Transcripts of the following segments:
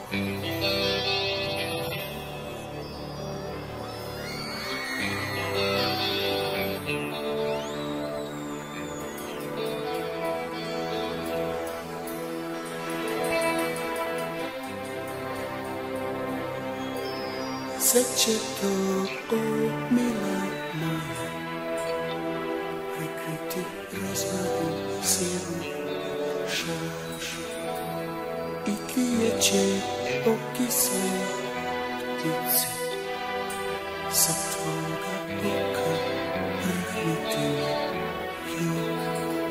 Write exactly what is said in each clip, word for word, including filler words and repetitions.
Sve će to, o mila moja, prikriti razvadim sirnu šaš. I kijeće okisle ptice sa tvoga oka prhniti jug.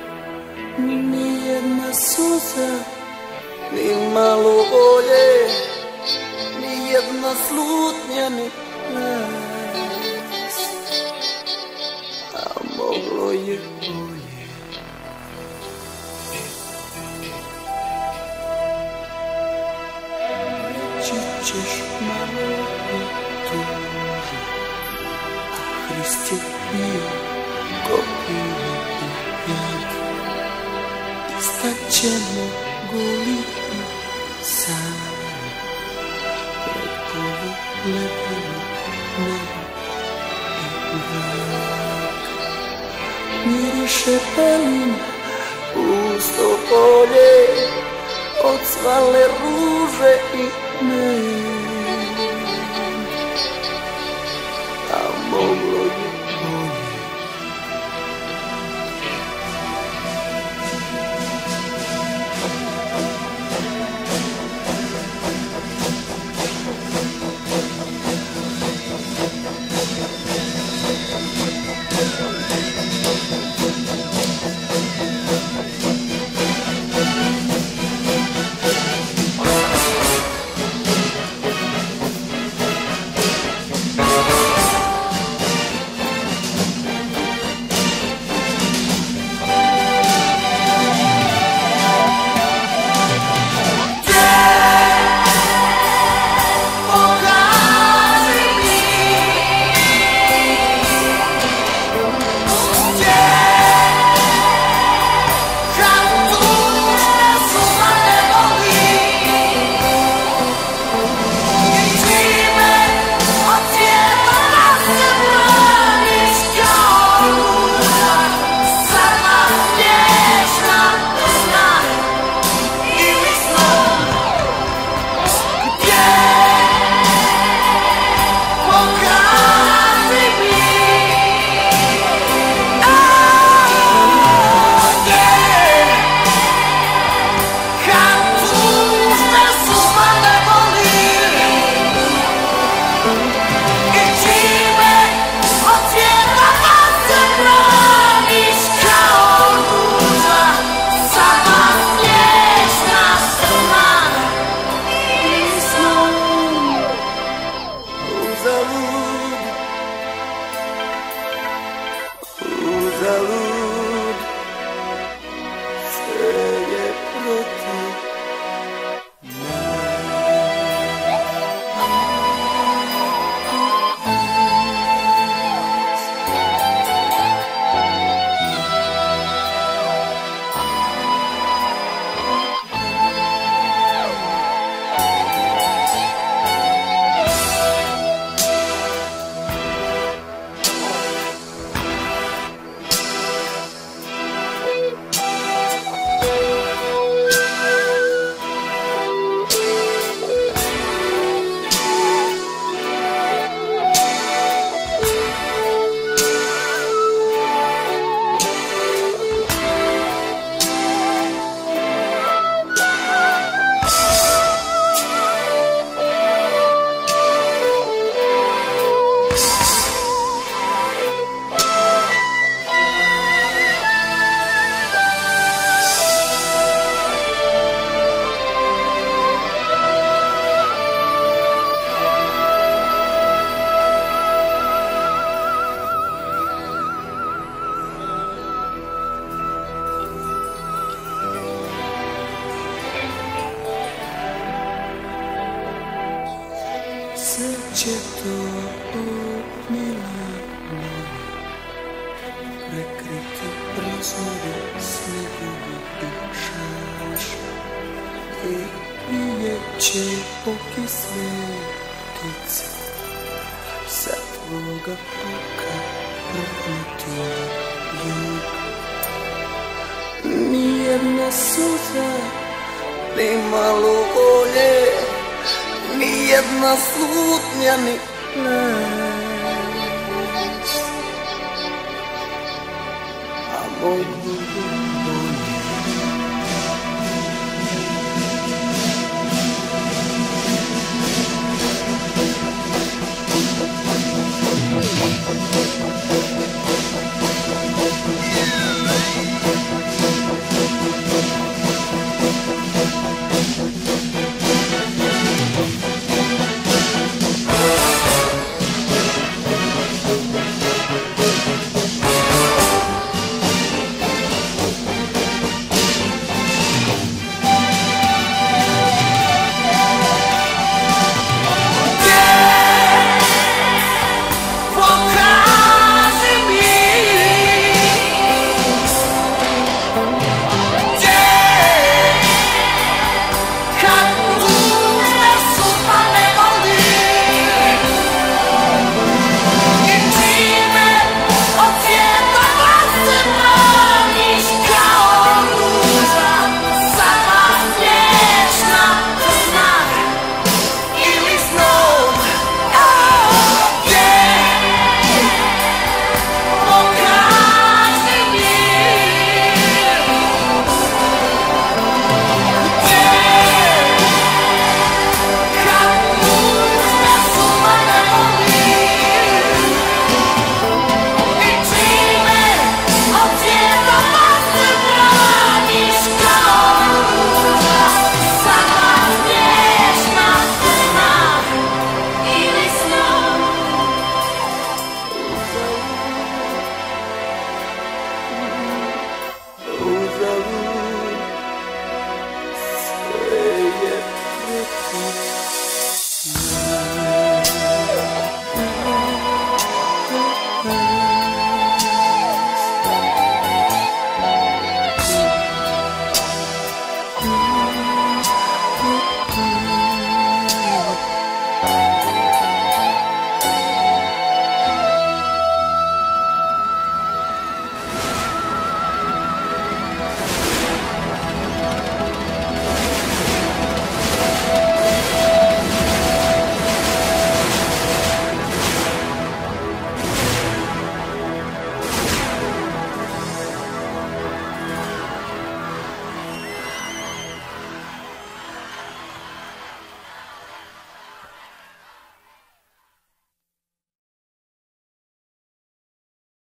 Nijedna suza, ni malo volje, nijedna slutnja ni glas, a moglo je bolje. Reći ćeš malo o tuži, a Hrist je bio kopio i jad. Istaćemo goli i sami lepilo nebo i mrak. Miriše pelin pusto polje, odsvale ruže i med, a moglo je bolje. Uzalud, sve je protiv sve će to, o mila moja, prekriti razvode snegovi i šaš. I prije će oki svetiti sa tvoga oka proknuti ljub. Nijedna suza, ni malo volje, nijedna slutnja, ni ples, a moj uzalud sve je protiv.